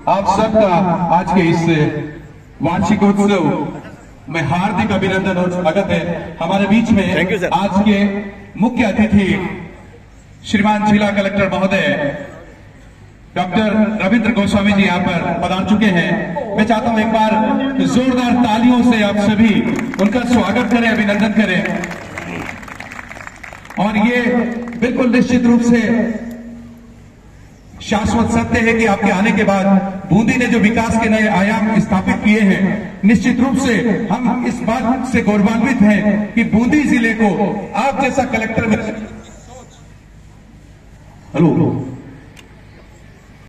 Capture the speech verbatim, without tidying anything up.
आप सबका आज के इस वार्षिकोत्सव में हार्दिक अभिनंदन और स्वागत है। हमारे बीच में आज के मुख्य अतिथि श्रीमान जिला कलेक्टर महोदय डॉक्टर रविंद्र गोस्वामी जी यहाँ पर पधार चुके हैं। मैं चाहता हूं एक बार जोरदार तालियों से आप सभी उनका स्वागत करें, अभिनंदन करें। और ये बिल्कुल निश्चित रूप से शाश्वत सत्य है कि आपके आने के बाद बूंदी ने जो विकास के नए आयाम स्थापित किए हैं, निश्चित रूप से हम इस बात से गौरवान्वित हैं कि बूंदी जिले को आप जैसा कलेक्टर में हेलो